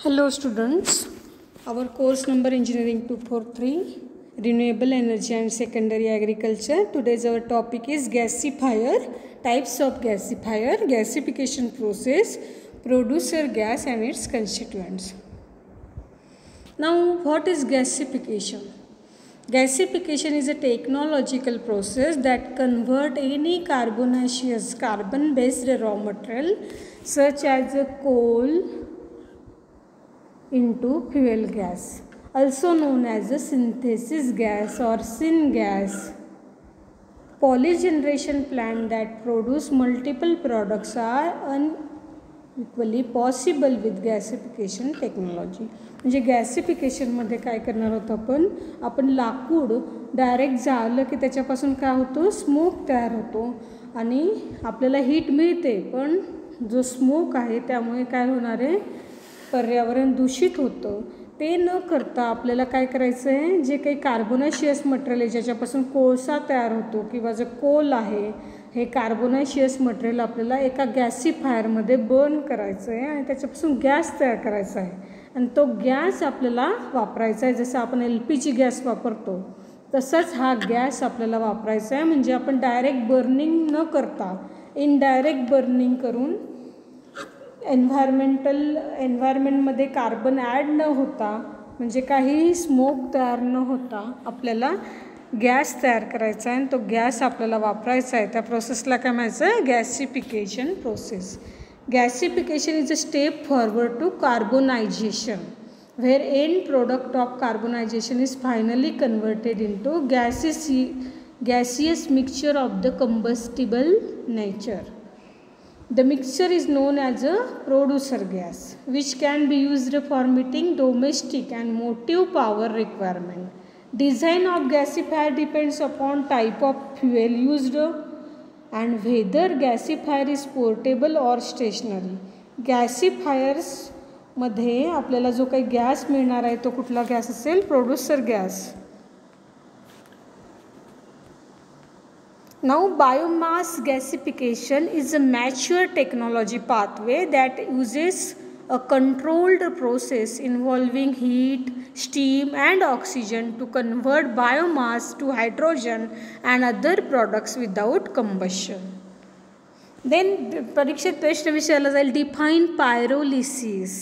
Hello students, our course number Engineering 243 Renewable Energy and Secondary Agriculture. Today's our topic is gasifier, types of gasifier, gasification process, producer gas and its constituents. Now what is gasification? Gasification is a technological process that converts any carbonaceous carbon-based raw material such as coal into fuel gas, also known as a synthesis gas or syngas. Polygeneration plant that produce multiple products are unequally possible with gasification technology. म्हणजे गॅसिफिकेशनमध्ये काय करणार होतो आपण लाकूड direct जाळलं की त्याच्यापासून काय होतो, स्मोक तयार होतो आणि आपल्याला हीट मिळते, पण जो स्मोक आहे त्यामुळे काय होणार आहे, पर्यावरण दूषित होतं. ते न करता आपल्याला काय करायचं आहे, जे काही कार्बोनाशियस मटेरियल आहे ज्याच्यापासून कोळसा तयार होतो किंवा जो कोल आहे, हे कार्बोनाशियस मटेरियल आपल्याला एका गॅसिफायरमध्ये बर्न करायचं आहे आणि त्याच्यापासून गॅस तयार करायचा आहे आणि तो गॅस आपल्याला वापरायचा आहे. जसं आपण LPG गॅस वापरतो तसंच हा गॅस आपल्याला वापरायचा आहे. म्हणजे आपण डायरेक्ट बर्निंग न करता इनडायरेक्ट बर्निंग करून एन्व्हायरमेंटमध्ये कार्बन ॲड न होता, म्हणजे काही स्मोक तयार न होता आपल्याला गॅस तयार करायचा आहे आणि तो गॅस आपल्याला वापरायचा आहे. त्या प्रोसेसला काय म्हणायचं आहे, gasification process. Gasification is a step forward to carbonisation where end product of carbonization is finally converted into gaseous mixture of the combustible nature. The mixture is known as a producer gas, which can be used for meeting domestic and motive power requirement. Design of gasifier depends upon type of fuel used and whether gasifier is portable or stationary. Gasifiers मध्ये आपल्याला जो काही gas मिळणार आहे तो कुठला gas असेल, producer gas. Now biomass gasification is a mature technology pathway that uses a controlled process involving heat, steam and oxygen to convert biomass to hydrogen and other products without combustion. Then परीक्षेत प्रश्न विचारला जाईल, define pyrolysis.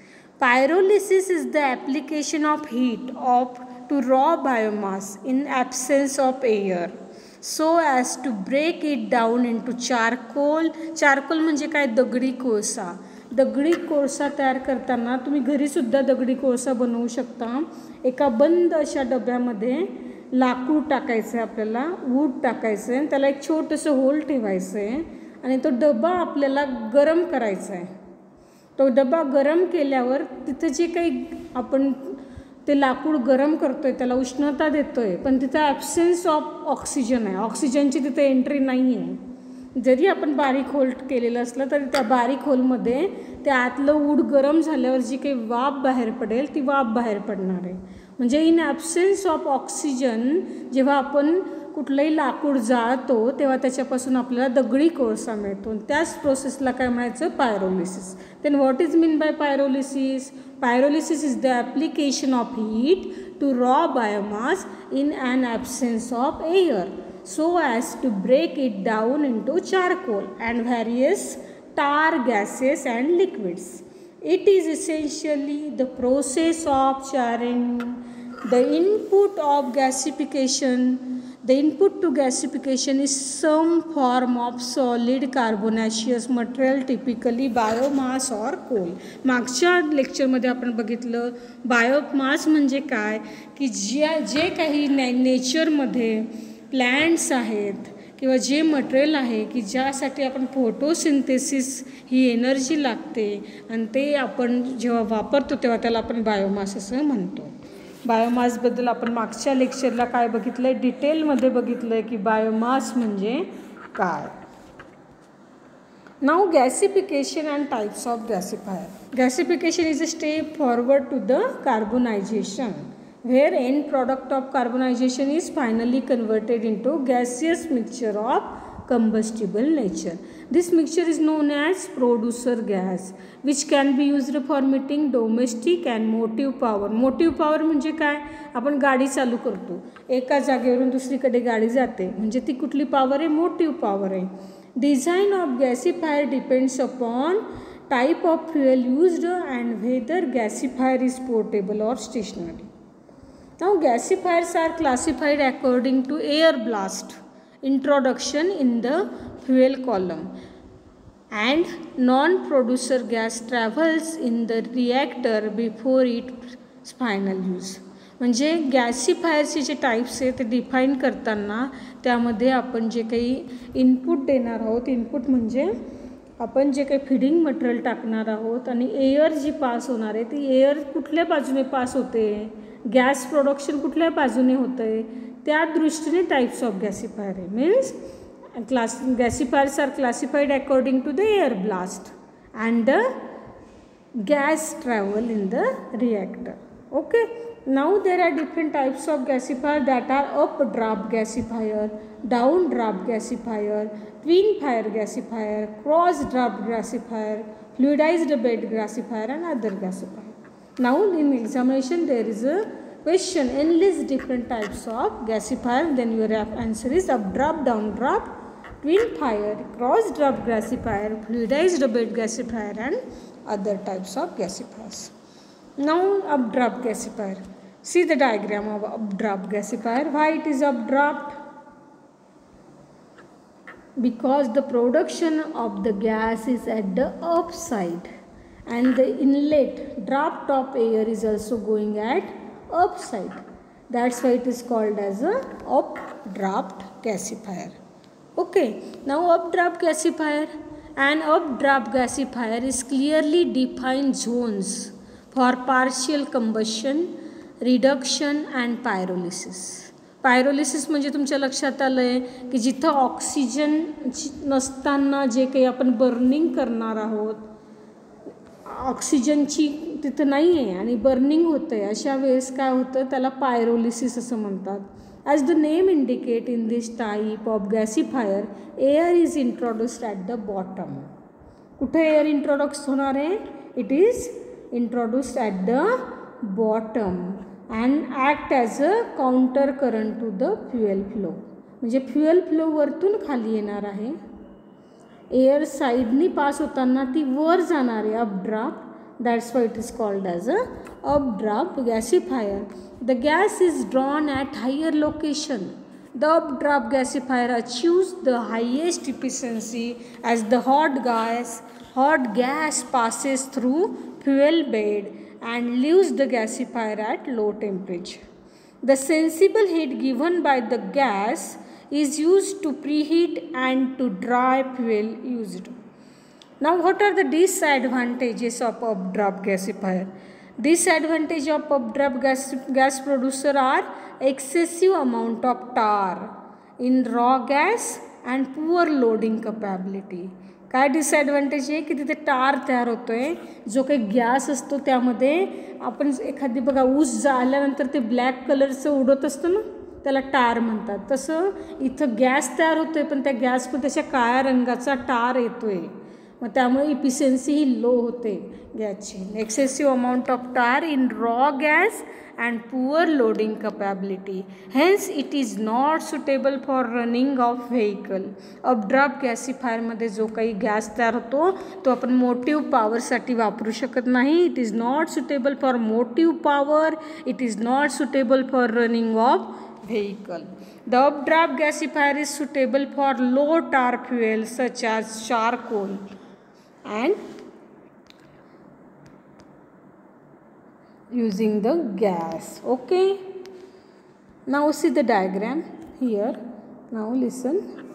Pyrolysis is the application of heat to raw biomass in absence of air so as to break it down into charcoal. Charcoal म्हणजे काय, दगडी कोळसा. दगडी कोळसा तयार करताना तुम्ही घरीसुद्धा दगडी कोळसा बनवू शकता. एका बंद अशा डब्यामध्ये लाकूड टाकायचं आहे, आपल्याला वूड टाकायचं आहे, त्याला एक छोटंसं होल ठेवायचं आहे आणि तो डबा आपल्याला गरम करायचा आहे. तो डबा गरम केल्यावर तिथं जे काही आपण ते लाकूड गरम करतोय त्याला उष्णता देतोय, पण तिथं ॲब्सेन्स ऑफ ऑक्सिजन आहे, ऑक्सिजनची तिथे एंट्री नाही आहे. जरी आपण बारीक होल केलेलं असलं तरी त्या बारीक होलमध्ये त्या आतलं वूड गरम झाल्यावर जी काही वाफ बाहेर पडेल ती वाफ बाहेर पडणार आहे. म्हणजे इन ॲब्सेन्स ऑफ ऑक्सिजन जेव्हा आपण कुठलंही लाकूड जाळतो तेव्हा त्याच्यापासून आपल्याला दगडी कोळसा मिळतो. त्याच प्रोसेसला काय म्हणायचं, pyrolysis. Then what is mean by pyrolysis? Pyrolysis is the application of heat to raw biomass in an absence of air so as to break it down into charcoal and various tar gases and liquids. It is essentially the process of charring. The input of gasification, the input to gasification is some form of solid carbonaceous material, typically biomass or coal. मागच्या लेक्चरमध्ये आपण बघितलं biomass म्हणजे काय, की जे काही नेचरमध्ये plants आहेत किंवा जे मटेरियल आहे की ज्यासाठी आपण फोटोसिंथेसिस ही एनर्जी लागते आणि ते आपण जेव्हा वापरतो तेव्हा त्याला आपण बायोमास असं म्हणतो. बायोमासबद्दल आपण मागच्या लेक्चरला काय बघितलं आहे, डिटेलमध्ये बघितलं आहे की बायोमास म्हणजे काय. Now gasification and types of gasifier. Gasification is a step forward to the carbonisation where end product of carbonization is finally converted into gaseous mixture of combustible nature. This mixture is known as producer gas, which can be used for meeting domestic and motive power. Motive power म्हणजे काय? आपण गाडी चालू करतो, एका जागेवरून दुसरीकडे गाडी जाते, म्हणजे ती कुठली पॉवर आहे? मोटिव्ह पॉवर आहे. Design of gasifier depends upon type of fuel used and whether gasifier is portable or stationary. Now gasifiers are classified according to air blast introduction in the fuel column and non-producer gas travels in the reactor before its final use. म्हणजे गॅसिफायरचे जे types आहे ते define करताना त्यामध्ये आपण जे काही input देणार आहोत, input म्हणजे आपण जे काही फिडिंग मटेरियल टाकणार आहोत आणि एअर जी पास होणार आहे ती एअर कुठल्या बाजूने पास होते, गॅस प्रोडक्शन कुठल्या बाजूने होतं आहे, त्या दृष्टीने टाईप्स ऑफ गॅसिफायर आहे. Means gasifiers are classified according to the air blast and the gas travel in the reactor. Okay. Now there are different types of gasifier that are updraft gasifier, downdraft gasifier, twin fire gasifier, cross draft gasifier, fluidized bed gasifier and other gasifier. Now in examination there is a question, endless different types of gasifier, then your answer is updraft, downdraft, twin fire, cross draft gasifier, fluidized bed gasifier and other types of gasifiers. Now updraft gasifier. See the diagram of updraft gasifier. Why it is updraft? Because the production of the gas is at the upside and the inlet draft of air is also going at upside. That's why it is called as a updraft gasifier. Okay. Now updraft gasifier. An updraft gasifier is clearly defined zones for partial combustion, reduction and pyrolysis. Pyrolysis म्हणजे तुमच्या लक्षात आलं आहे की जिथं oxygen नसताना जे काही आपण बर्निंग करणार आहोत, ऑक्सिजनची तिथं नाही आहे आणि बर्निंग होतं आहे, अशा वेळेस काय होतं, त्याला पायरोलिसिस असं म्हणतात. As the name indicate in this type of gasifier air is introduced at the bottom. कुठे एअर इंट्रोड्यूस होणार आहे? It is introduced at the bottom and act as a counter current to the fuel flow. म्हणजे fuel flow वरतून खाली येणार आहे, air साईडनी पास होताना ती वर जाणार आहे, updraft. That's why it is called as a updraft gasifier. The gas is drawn at higher location. The updraft gasifier achieves the highest efficiency as the hot gas passes through fuel bed and leaves the gasifier at low temperature. The sensible heat given by the gas is used to preheat and to dry fuel used. Now what are the disadvantages of updraft gasifier? Disadvantage of updraft gas producer are excessive amount of tar in raw gas and poor loading capability. काय disadvantage आहे की तिथे टार तयार होतो आहे, जो काही gas असतो त्यामध्ये आपण एखादी बघा ऊस जाळल्यानंतर ते ब्लॅक कलरचं उडत असतं ना, त्याला टार म्हणतात. तसं इथं गॅस तयार होतो आहे पण त्या गॅसमध्ये त्याच्या काळ्या रंगाचा टार येतो आहे, मग त्यामुळे इफिशियन्सी ही लो होते गॅसची. Excessive amount of tar in raw gas and poor loading capability. Hence it is not suitable for running of vehicle. Updraft gasifier मध्ये जो काही गॅस तयार होतो तो आपण मोटिव्ह पॉवरसाठी वापरू शकत नाही. It is not suitable for motive power. It is not suitable for running of vehicle. The updraft gasifier is suitable for low tar fuel such as charcoal and using the gas. Okay. Now see the diagram here. Now listen.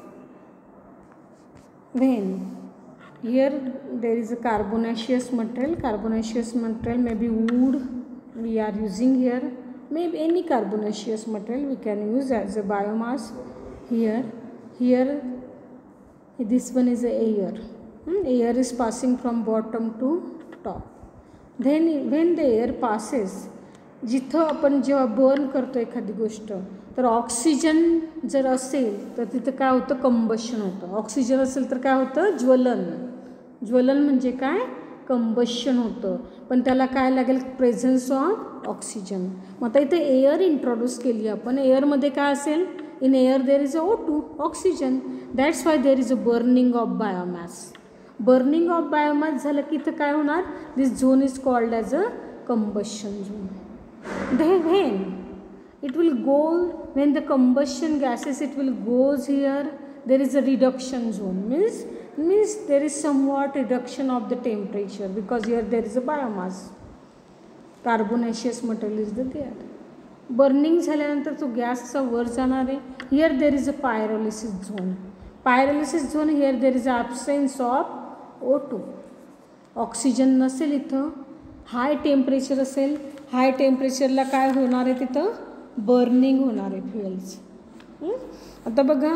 When here there is a carbonaceous material. Carbonaceous material may be wood we are using here. Maybe any carbonaceous material we can use as a biomass. Here this one is air. Air is passing from bottom to top. Then when the air passes, जिथं आपण जेव्हा burn करतो एखादी गोष्ट तर oxygen जर असेल तर तिथं काय होतं, कंबशन होतं. ऑक्सिजन असेल तर काय होतं, ज्वलन. ज्वलन म्हणजे काय, कंबशन होतं. पण त्याला काय लागेल, प्रेझन्स ऑफ ऑक्सिजन. मग आता इथे एअर इंट्रोड्यूस केली आपण. एअरमध्ये काय असेल, in air there is a O2 oxygen. That's why there is a burning of biomass. Burning of biomass झालं की इथं काय होणार, this zone is called as a combustion zone. Then it will go, when the combustion gases it will goes here, there is a reduction zone, means there is somewhat reduction of the temperature because here there is a biomass, carbonaceous material is there. Burning झाल्यानंतर तो गॅसचा वर जाणार आहे. Here there is a pyrolysis zone. Pyrolysis zone, here there is a absence of O2. Oxygen नसेल इथं, high temperature असेल. हाय टेम्परेचरला काय होणार आहे, तिथं बर्निंग होणार आहे फ्युएल्स. आता बघा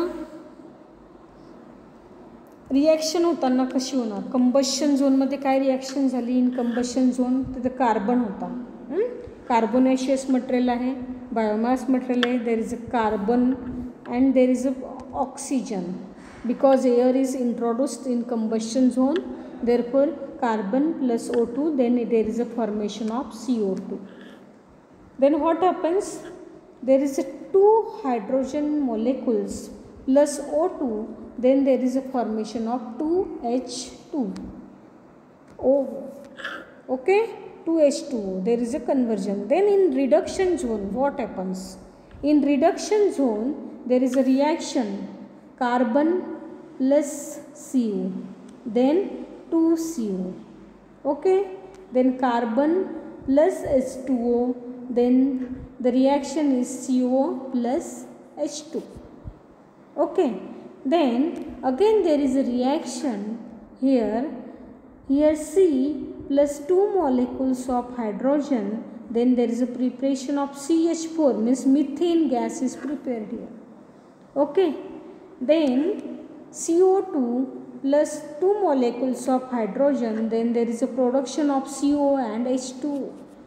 रिॲक्शन होताना कशी होणार. कंबशन झोनमध्ये काय रिॲक्शन झाली, इन कंबशन झोन तिथं कार्बन होता. कार्बोनेशियस मटेरियल आहे, बायोमास मटेरियल आहे. There is a carbon and there is a oxygen because air is introduced in combustion zone. therefore carbon plus O2, then there is a formation of CO2. Then what happens, there is a 2 hydrogen molecules plus O2, then there is a formation of 2H2O. Okay, 2H2O, there is a conversion. Then in reduction zone what happens, in reduction zone there is a reaction, carbon plus CO, then 2CO. Okay, then carbon plus H2O, then the reaction is CO plus H2. Okay, then again there is a reaction here C plus 2 molecules of hydrogen, then there is a preparation of CH4, means methane gas is prepared here. Okay, then CO2 plus 2 molecules of hydrogen, then there is a production of CO and H2O.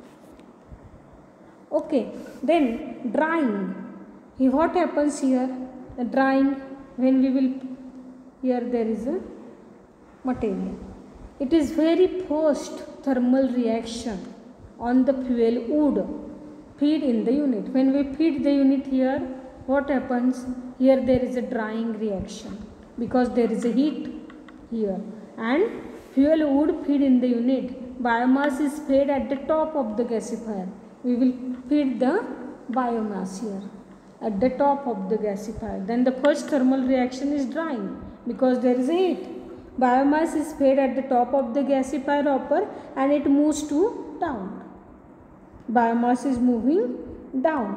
Okay, then drying. What happens here, the drying, when we will, here there is a material, it is very first thermal reaction on the fuel wood feed in the unit. When we feed the unit here, what happens, here there is a drying reaction because there is a heat here, and fuel wood feed in the unit. Biomass is fed at the top of the gasifier. We will feed the biomass here at the top of the gasifier. Then the first thermal reaction is drying because there is a heat. Biomass is fed at the top of the gasifier hopper and it moves to down. Biomass is moving down.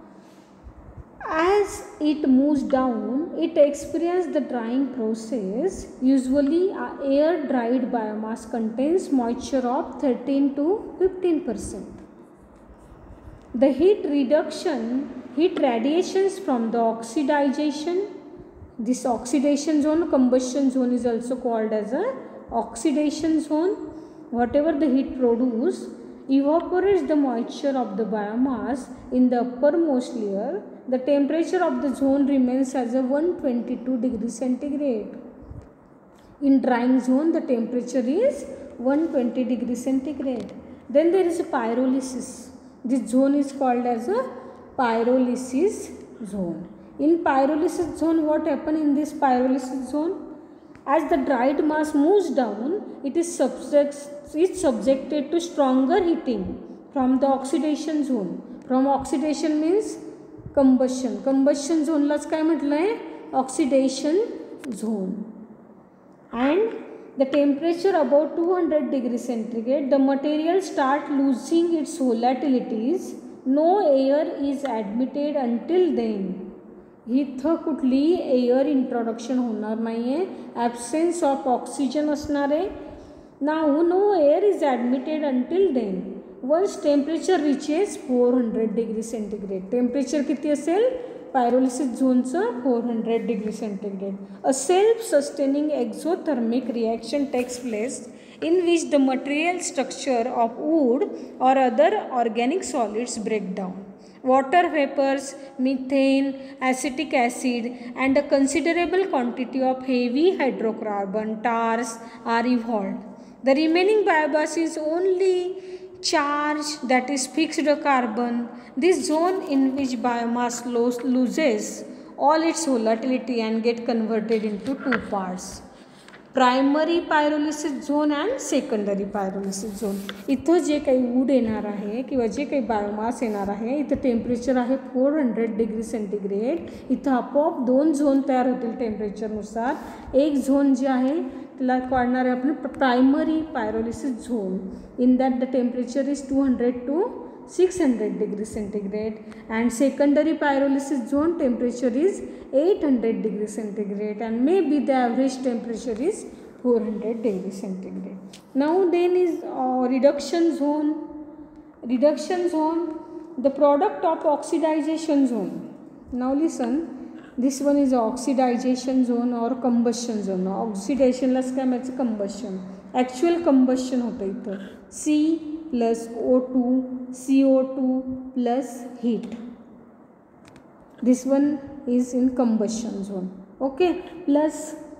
As it moves down, it experiences the drying process. Usually, air dried biomass contains moisture of 13 to 15%. The heat radiations from the oxidization. This oxidation zone, combustion zone is also called as a oxidation zone. Whatever the heat produced evaporates the moisture of the biomass in the uppermost layer. The temperature of the zone remains as a 122 degrees centigrade. In drying zone, the temperature is 120 degrees centigrade. Then there is a pyrolysis. This zone is called as a pyrolysis zone. In pyrolysis zone, what happens in this pyrolysis zone? As the dried mass moves down, it is subjected to stronger heating from the oxidation zone. From oxidation means combustion. Combustion zone लाच काय म्हटलं आहे, oxidation zone. And the temperature above 200 degrees centigrade, the material start losing its volatilities. No air is admitted until then. इथं कुठली air introduction होणार नाही आहे, absence of oxygen असणार आहे. Now no air is admitted until then. Once temperature reaches 400 degree centigrade. Temperature किती असेल pyrolysis झोनचं 400 degree centigrade. A self sustaining exothermic reaction takes place in which the material structure of wood or other organic solids break down. water vapors, methane, acetic acid, and a considerable quantity of heavy hydrocarbon tars are evolved. The remaining biomass is only charge, that is fixed carbon. This zone in which biomass loses all its volatility and get converted into two parts, primary pyrolysis zone and secondary pyrolysis zone. इथं जे काही would येणार आहे किंवा जे काही biomass येणार आहे, इथं टेम्परेचर आहे 400 डिग्री सेंटीग्रेड. इथं आपोआप दोन झोन तयार होतील टेम्परेचरनुसार. एक झोन जे आहे त्याला काढणार आहे आपण primary pyrolysis zone. In that the temperature is 200 to 600 degree centigrade, and secondary pyrolysis zone temperature is 800 degree centigrade, and maybe the average temperature is 400 degree centigrade. Now then is reduction zone. Reduction zone, the product of oxidization zone. Now listen, this one is oxidization zone or combustion zone. Oxidation ला काय म्हणायचं, combustion. Actual combustion होतं इथं. C plus O2, CO2 plus heat. This one is in combustion zone. Okay, plus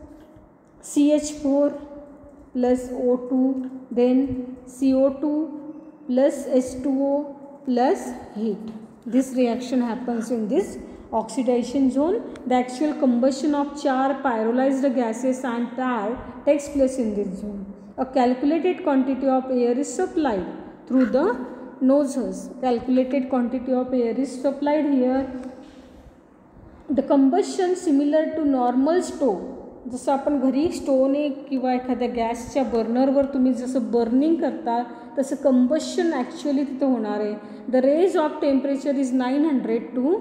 CH4 plus O2, then CO2 plus H2O plus heat. This reaction happens in this oxidation zone. The actual combustion of char, pyrolyzed gases and tar takes place in this zone. A calculated quantity of air is supplied through the nozzles. Calculated quantity of air is supplied here. The combustion similar to normal stove. जसं आपण घरी स्टोवने किंवा एखाद्या गॅसच्या बर्नरवर तुम्ही जसं burning करता तसं combustion actually तिथं होणार आहे. The range of temperature is 900 to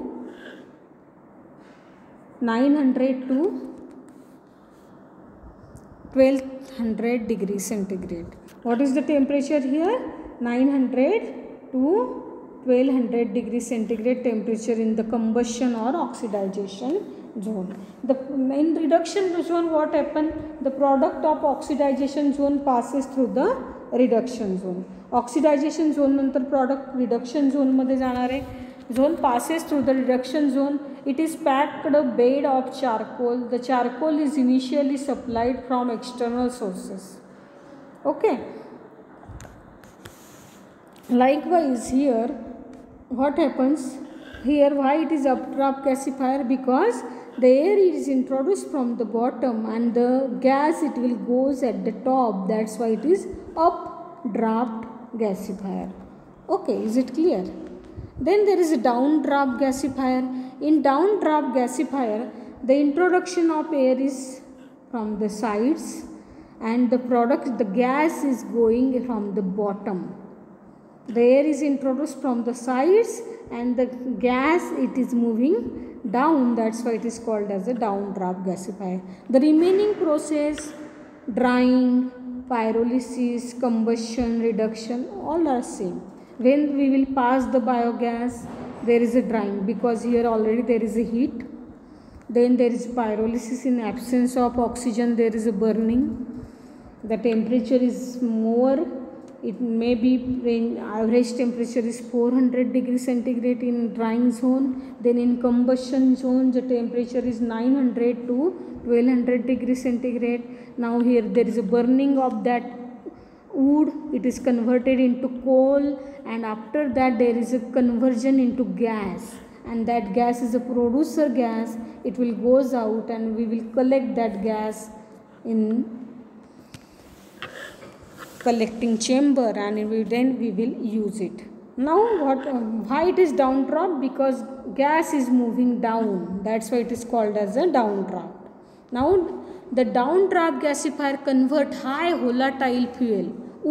1200 degree centigrade. What is the temperature here? 900 to 1200 degree centigrade temperature in the combustion or oxidization zone. In reduction zone what happen? The product of oxidization zone passes through the reduction zone. Oxidization zone नंतर product reduction zone मध्ये जाणार आहे. Zone passes through the reduction zone. It is packed a bed of charcoal. The charcoal is initially supplied from external sources. Okay. Likewise here, what happens here? Why it is updraft gasifier? Because the air is introduced from the bottom and the gas it will goes at the top. That's why it is updraft gasifier. Okay, is it clear? Then there is a downdraft gasifier. In downdraft gasifier, the introduction of air is from the sides and the gas is going from the bottom. The air is introduced from the sides and the gas it is moving down. That's why it is called as a downdraft gasifier. The remaining process, drying, pyrolysis, combustion, reduction, all are same. When we will pass the biogas, there is a drying because here already there is a heat. Then there is pyrolysis. In absence of oxygen there is a burning. The temperature is more. It may be average temperature is 400 degree centigrade in drying zone. Then in combustion zone the temperature is 900 to 1200 degree centigrade. Now here there is a burning of that wood. It is converted into coal, and after that there is a conversion into gas, and that gas is a producer gas. It will goes out and we will collect that gas in collecting chamber, and then we will use it. Now why it is downdraft? Because gas is moving down. That's why it is called as a downdraft. Now the downdraft gasifier convert high volatile fuel,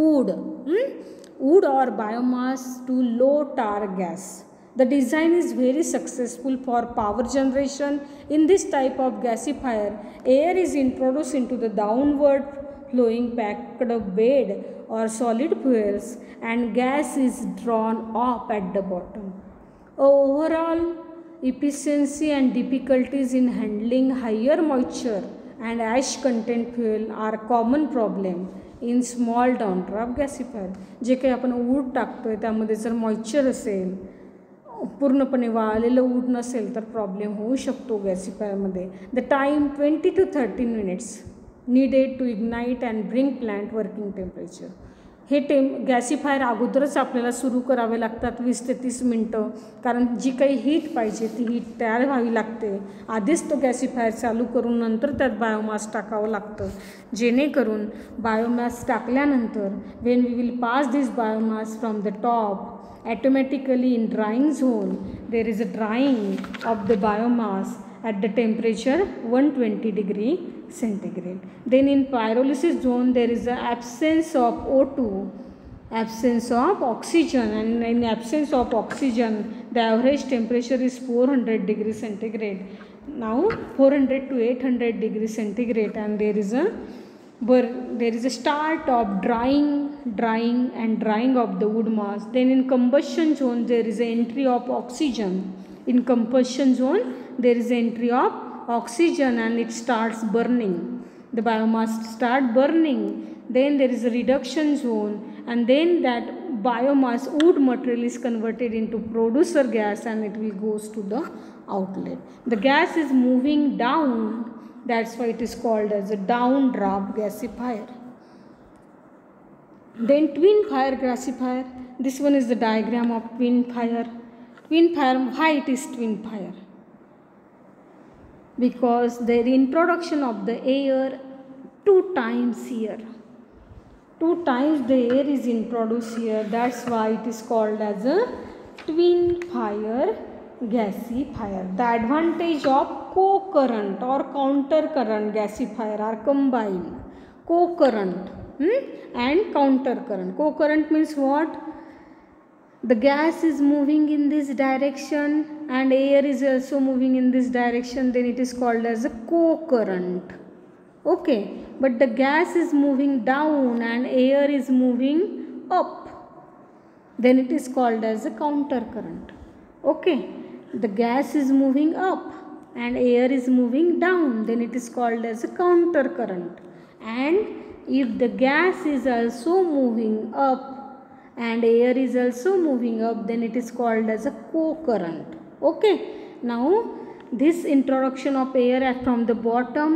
wood or biomass, to low tar gas. The design is very successful for power generation. In this type of gasifier, air is introduced into the downward flowing packed bed or solid fuels, and gas is drawn up at the bottom. Overall efficiency and difficulties in handling higher moisture and ash content fuel are common problem in small downdraft gasifier. जे काही आपण would टाकतोय त्यामध्ये जर moisture असेल, पूर्णपणे वाळलेलं would नसेल तर problem होऊ शकतो गॅसिफायरमध्ये. The time 20 to 30 minutes needed to ignite and bring plant working temperature. हे गॅसिफायर अगोदरच आपल्याला सुरू करावे लागतात 20 ते 30 मिनटं, कारण जी काही हीट पाहिजे ती हीट तयार व्हावी लागते. आधीच तो गॅसिफायर चालू करून नंतर त्यात बायोमास टाकावं लागतं, जेणेकरून बायोमास टाकल्यानंतर when we will pass this biomass from the top, automatically in drying zone there is a drying of the biomass at the temperature 120 degree centigrade. Then in pyrolysis zone there is a absence of O2, absence of oxygen, and in absence of oxygen the average temperature is 400 degree centigrade. Now 400 to 800 degree centigrade, and there is a start of drying of the wood mass. Then in combustion zone there is an entry of oxygen. In combustion zone there is entry of oxygen and it starts burning. The biomass start burning. Then there is a reduction zone, and then that biomass wood material is converted into producer gas and it will goes to the outlet. The gas is moving down, that's why it is called as a downdraft gasifier. Then twin fire gasifier. This one is the diagram of twin fire. Twin fire, why it is twin fire? Because the introduction of the air 2 times here. 2 times the air is introduced here. That's why it is called as a twin fire gasifier. The advantage of co-current or counter current gasifier are combined. Co-current and counter current. Co-current means what? The gas is moving in this direction and air is also moving in this direction, then it is called as a co-current. Okay, but the gas is moving down and air is moving up, then it is called as a counter current. Okay, the gas is moving up and air is moving down, then it is called as a counter current. And if the gas is also moving up and air is also moving up, then it is called as a co-current. Okay, now this introduction of air from the bottom,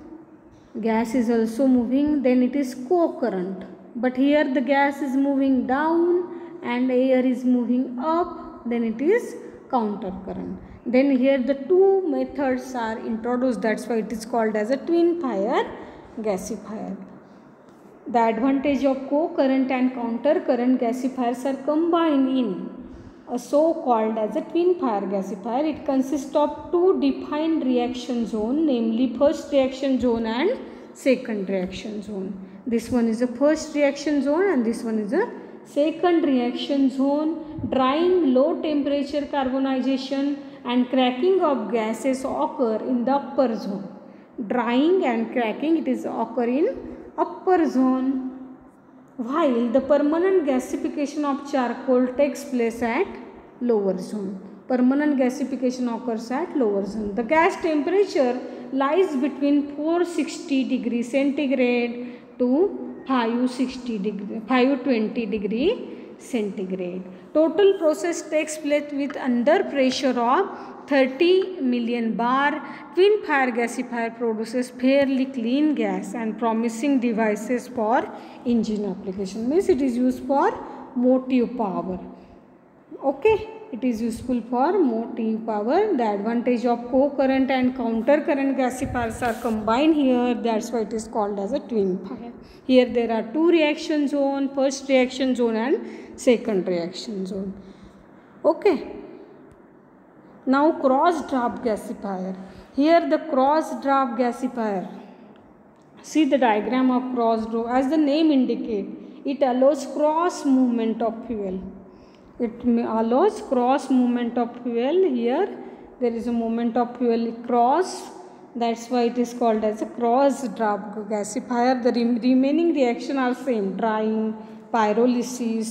gas is also moving, then it is co-current. But here the gas is moving down and air is moving up, then it is counter current. Then here the two methods are introduced, that's why it is called as a twin fire gasifier. The advantage of co-current and counter current gasifiers are combined in a so called as a twin fire gasifier. It consists of 2 defined reaction zone, namely first reaction zone and second reaction zone. This one is the first reaction zone and this one is the second reaction zone. Drying, low temperature carbonization and cracking of gases occur in the upper zone. Drying and cracking, it is occur in upper zone, while the permanent gasification of charcoal takes place at lower zone. Permanent gasification occurs at lower zone. The gas temperature lies between 460 degree centigrade to 520 degree centigrade. Total process takes place with under pressure of 30 million bar. Twin fire gasifier produces fairly clean gas and promising devices for engine application. Means it is used for motive power. Okay, it is useful for motive power. The advantage of co-current and counter current gasifiers are combined here. That's why it is called as a twin fire. Here there are 2 reaction zone, first reaction zone and second reaction zone. Okay. Now cross draft gasifier. Here the cross draft gasifier. See the diagram of cross draft. As the name indicates, it allows cross movement of fuel. It allows cross movement of fuel. Here there is a movement of fuel cross. That's why it is called as a cross draft gasifier. The remaining reaction are same: drying, pyrolysis.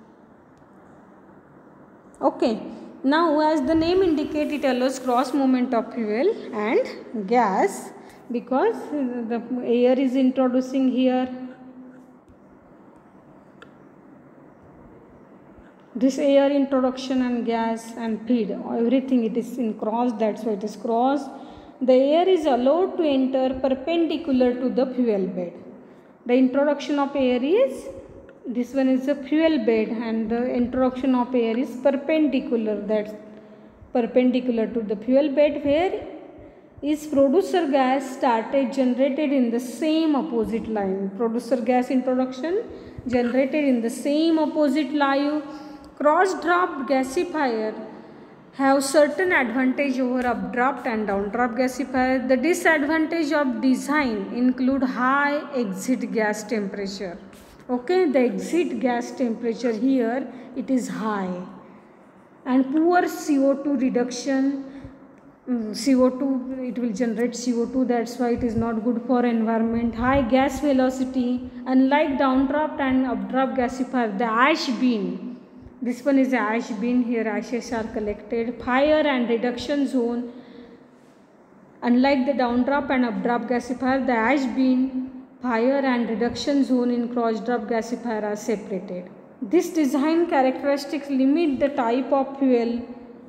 Okay. Now as the name indicates, it allows cross movement of fuel and gas because the air is introducing here. This air introduction and gas and feed, everything it is in cross, that's why it is cross. The air is allowed to enter perpendicular to the fuel bed. The introduction of air is, this one is the fuel bed and the introduction of air is perpendicular, that's perpendicular to the fuel bed, where is producer gas started generated in the same opposite line. Producer gas introduction generated in the same opposite line. Cross draft gasifier have certain advantage over updraft and downdraft gasifier. The disadvantage of design include high exit gas temperature. Okay, the exit gas temperature here it is high, and poor CO2 reduction. CO2, it will generate CO2, that's why it is not good for environment. High gas velocity, unlike downdraft and updraft gasifier. The ash bin, this one is ash bin, here ashes are collected. Fire and reduction zone, unlike the downdraft and updraft gasifier, the ash bin, fire and reduction zone in cross draft gasifier are separated. This design characteristics limit the type of fuel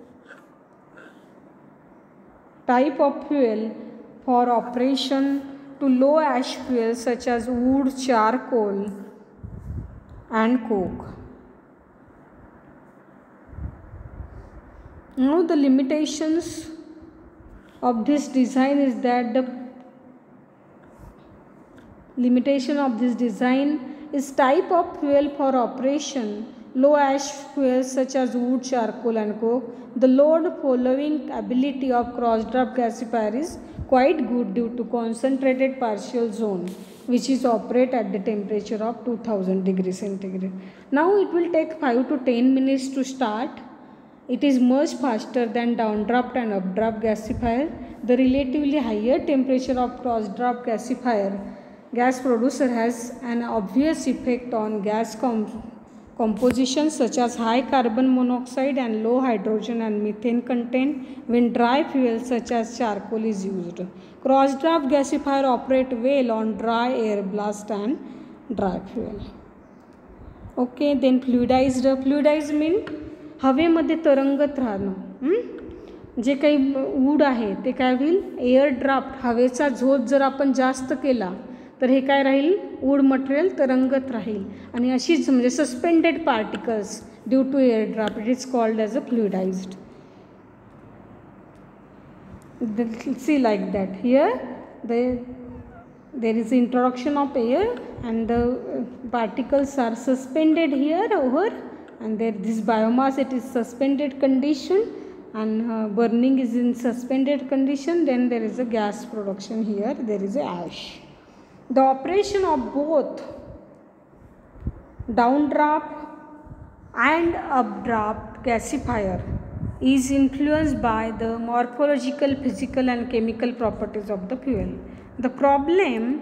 for operation to low ash fuels such as wood, charcoal and coke. Now the limitations of this design is that the limitation of this design is type of fuel for operation low ash fuels such as wood, charcoal and coke. The load following ability of cross draft gasifier is quite good due to concentrated partial zone which is operate at the temperature of 2000 degrees centigrade. Now it will take 5 to 10 minutes to start. It is much faster than downdraft and updraft gasifier. The relatively higher temperature of cross draft gasifier gas producer has an obvious effect on gas composition such as high carbon monoxide and low hydrogen and methane content when dry fuel such as charcoal is used. Cross draft gasifier operate well on dry air blast and dry fuel. Okay, then fluidized. Fluidized mean हवेमध्ये तरंगत राहणं. जे काही would आहे ते काय होईल, air draft, हवेचा झोत जर आपण जास्त केला तर हे काय राहील, वूड मटेरियल तरंगत राहील आणि अशीच म्हणजे suspended particles due to air draft. It is called as a fluidized. See like that. Here there is introduction of air and the particles are suspended here over, and there this biomass it is suspended condition and burning is in suspended condition. Then there is a gas production here, there is a ash. The operation of both downdraft and updraft gasifier is influenced by the morphological, physical and chemical properties of the fuel. The problem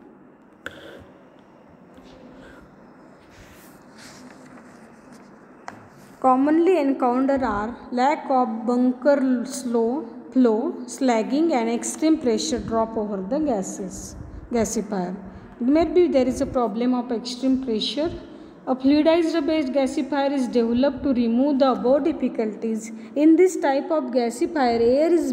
commonly encountered are lack of bunker flow, slagging and extreme pressure drop over the gasifier. Maybe there is a problem of extreme pressure. A fluidized based gasifier is developed to remove the above difficulties. In this type of gasifier, air is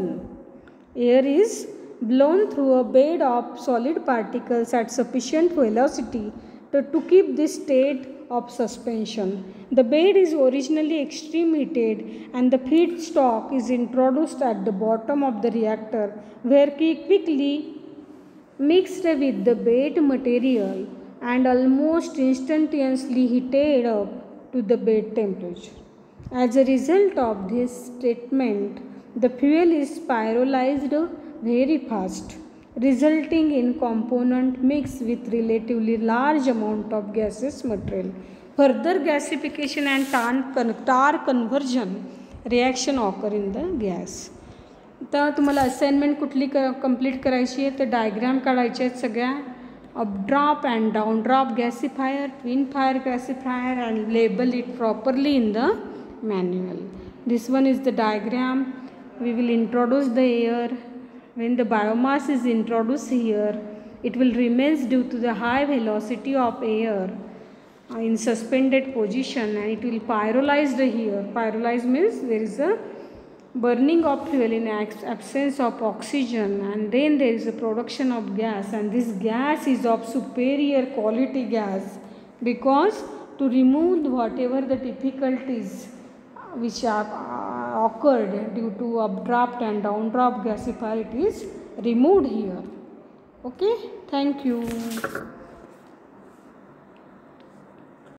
blown through a bed of solid particles at sufficient velocity to keep this state of suspension. The bed is originally extreme heated and the feedstock is introduced at the bottom of the reactor, where quickly mixed with the bed material and almost instantaneously heated up to the bed temperature. As a result of this treatment, the fuel is spiralized very fast, resulting in component mix with relatively large amount of gaseous material. Further gasification and tar conversion reaction occur in the gas. तर तुम्हाला assignment कुठली complete करायची आहे, तर diagram काढायचे आहेत सगळ्या updraft and downdraft gasifier, twin fire gasifier, and label it properly in the manual. This one is the diagram. We will introduce the air. When the biomass is introduced here, it will remain due to the high velocity of air, in suspended position, and it will pyrolyze here. Pyrolyze means there is a burning of fuel in absence of oxygen, and then there is a production of gas, and this gas is of superior quality gas, because to remove whatever the difficulties which are occurred due to updraft and downdraft gasifier, it is removed here. Okay, thank you.